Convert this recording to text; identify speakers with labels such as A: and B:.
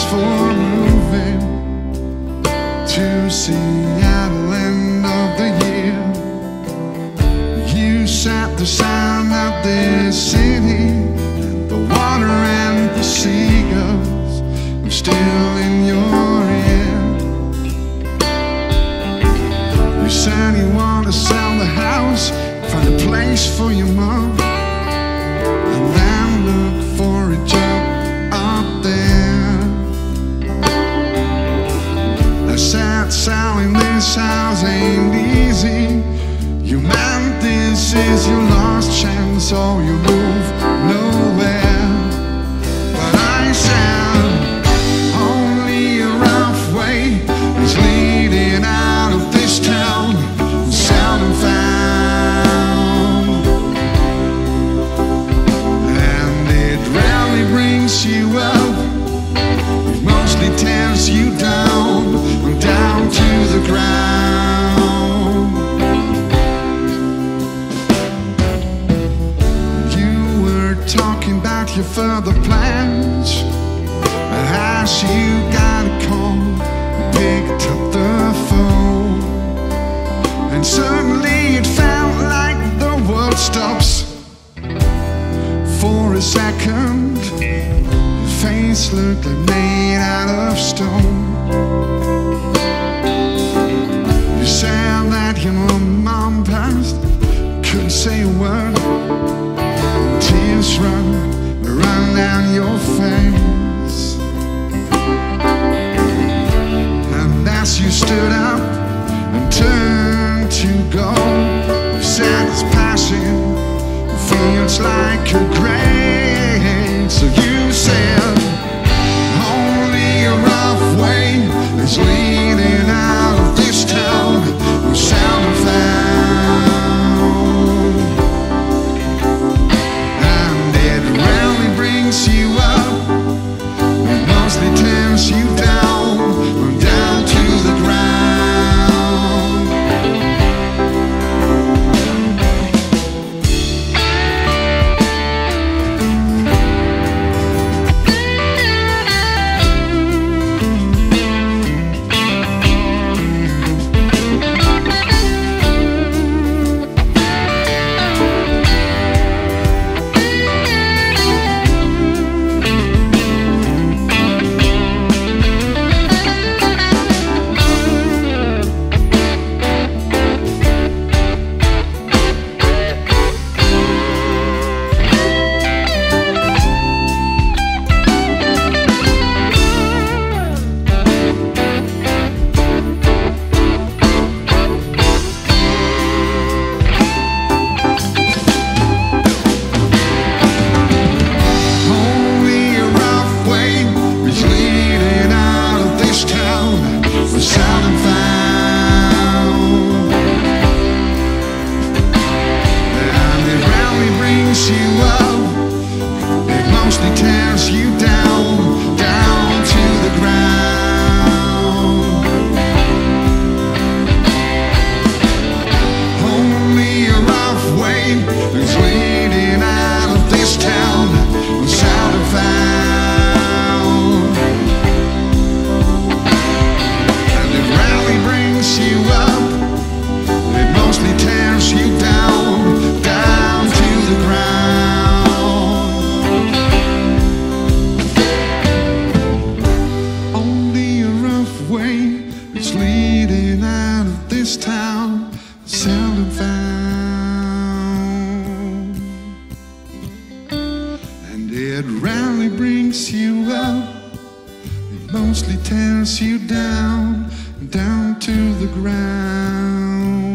A: thanks for moving to Seattle, end of the year. You set the sound of this city, the water and the seagulls are still in your ear. You said you want to sell the house, find a place for your mom, and then look for a job up there. I said selling this house ain't easy. You meant this is your last chance, or you move nowhere. But I said only a rough way is leading out of this town, seldom found, and it rarely brings you up, it mostly tears you down, down to the ground. You were talking about your further plans, as you got a call, picked up the phone, and suddenly it felt like the world stops. For a second, your face looked like made out of stone. You said that your mom passed, couldn't say a word, tears run down your face. And as you stood up and turned to go, you said it's passing, feels like a grave. So you said only a rough way is leading out of this town, seldom found, and it rarely brings you up, it mostly tears you down, down to the ground. Seldom found, and it rarely brings you up, it mostly tears you down, down to the ground.